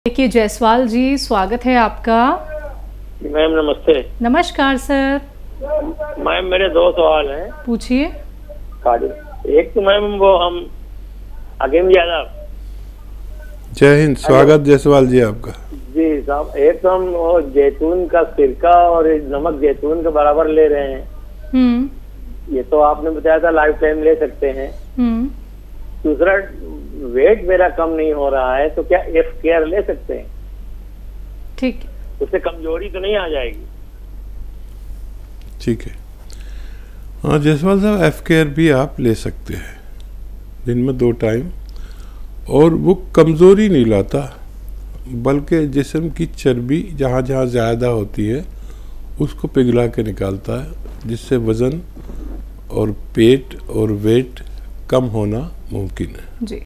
देखिए जायसवाल जी, स्वागत है आपका। मैम नमस्ते। नमस्कार सर। मैम मेरे दो सवाल हैं। पूछिए। एक तो मैम वो हम अगेम यादव। जय हिंद, स्वागत जायसवाल जी आपका। जी साहब, एक तो हम वो जैतून का सिरका और नमक जैतून के बराबर ले रहे हैं। ये तो आपने बताया था लाइफ टाइम ले सकते हैं। दूसरा, वेट मेरा कम नहीं हो रहा है तो क्या एफ केयर ले सकते हैं? ठीक, उससे कमजोरी तो नहीं आ जाएगी? ठीक है। हाँ जायसवाल साहब, एफ केयर भी आप ले सकते हैं दिन में 2 टाइम, और वो कमज़ोरी नहीं लाता बल्कि जिस्म की चर्बी जहाँ जहाँ ज़्यादा होती है उसको पिघला के निकालता है, जिससे वज़न और पेट और वेट कम होना मुमकिन है। जी।